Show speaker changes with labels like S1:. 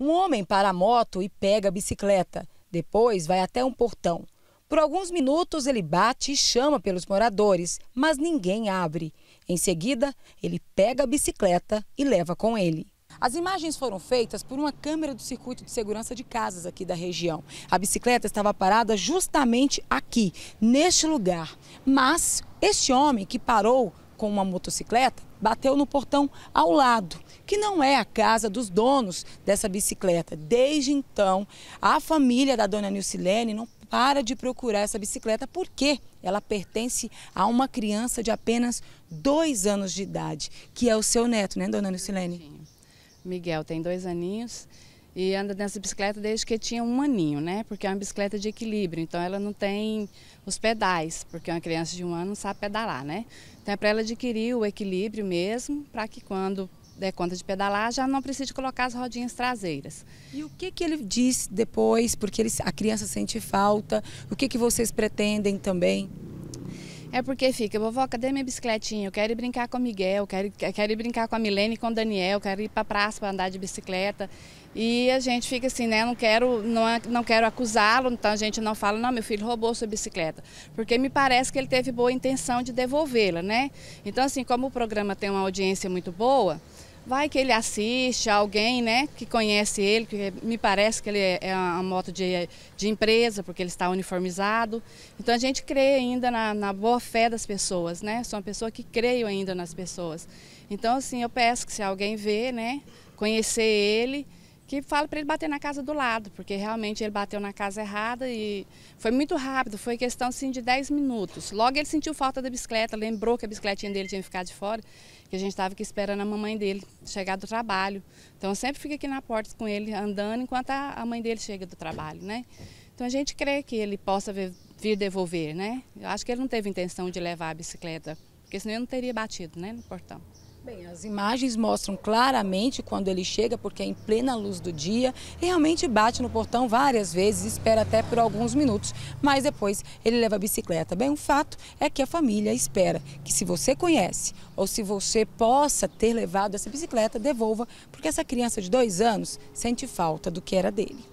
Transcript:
S1: Um homem para a moto e pega a bicicleta. Depois vai até um portão. Por alguns minutos ele bate e chama pelos moradores, mas ninguém abre. Em seguida, ele pega a bicicleta e leva com ele. As imagens foram feitas por uma câmera do circuito de segurança de casas aqui da região. A bicicleta estava parada justamente aqui, neste lugar. Mas este homem que parou com uma motocicleta bateu no portão ao lado, que não é a casa dos donos dessa bicicleta. Desde então, a família da dona Nilcilene não para de procurar essa bicicleta porque ela pertence a uma criança de apenas 2 anos de idade, que é o seu neto, né, dona Nilcilene?
S2: Sim. Miguel tem 2 aninhos e anda nessa bicicleta desde que tinha 1 aninho, né? Porque é uma bicicleta de equilíbrio, então ela não tem os pedais, porque uma criança de 1 ano não sabe pedalar, né? Então é para ela adquirir o equilíbrio mesmo, para que quando der conta de pedalar já não precise colocar as rodinhas traseiras.
S1: E o que ele diz depois, porque a criança sente falta, o que vocês pretendem também?
S2: É porque fica, vovó, cadê minha bicicletinha? Eu quero ir brincar com o Miguel, quero ir brincar com a Milene e com o Daniel, quero ir para a praça para andar de bicicleta. E a gente fica assim, né? Não quero acusá-lo, então a gente não fala, não, meu filho roubou sua bicicleta. Porque me parece que ele teve boa intenção de devolvê-la, né? Então, assim, como o programa tem uma audiência muito boa, vai que ele assiste, alguém, né, que conhece ele, que me parece que ele é uma moto de empresa, porque ele está uniformizado. Então a gente crê ainda na boa fé das pessoas, né? Sou uma pessoa que creio ainda nas pessoas. Então, assim, eu peço que se alguém vê, né, conhecer ele, que fala para ele bater na casa do lado, porque realmente ele bateu na casa errada e foi muito rápido, foi questão assim, de 10 minutos. Logo ele sentiu falta da bicicleta, lembrou que a bicicletinha dele tinha ficado de fora, que a gente estava aqui esperando a mamãe dele chegar do trabalho. Então eu sempre fico aqui na porta com ele andando enquanto a mãe dele chega do trabalho, né? Então a gente crê que ele possa vir devolver, né? Eu acho que ele não teve intenção de levar a bicicleta, porque senão ele não teria batido, né, no portão.
S1: Bem, as imagens mostram claramente quando ele chega, porque é em plena luz do dia, e realmente bate no portão várias vezes, espera até por alguns minutos, mas depois ele leva a bicicleta. Bem, o fato é que a família espera que, se você conhece ou se você possa ter levado essa bicicleta, devolva, porque essa criança de 2 anos sente falta do que era dele.